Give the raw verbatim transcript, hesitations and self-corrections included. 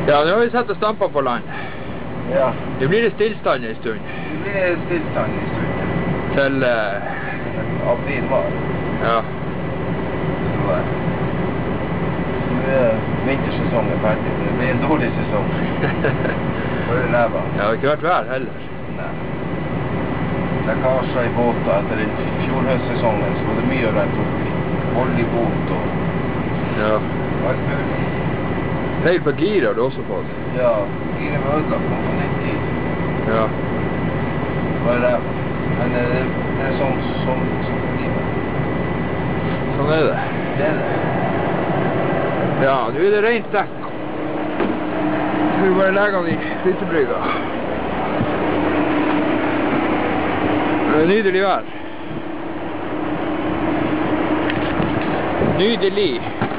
Ja, nå har vi sett og stampet på land. Ja. Det blir det stillstand en stund. Det blir stillstand en stund. Til... Uh... april var. Ja. Så er Nå er vintersesongen ferdig. Det blir en dårlig sesong. For det ræva. Ja, det har ikke vært vær heller. Nei. Lekkasjer i båter etter den fjordhøstsesongen, så var det mye å rette opp i. Hold i båt og... Ja. Alt mulig. Feil på gir har du også fått. Ja, giret var ødelagt på nytt gir. Ja. Det er ræva. Men det, det er sånn som så, livet. Sånn er det. Det er det. Ja, nå er det rent dekk. Nå er bare legene i flytebrygga. Det er nydelig vær. Nydelig.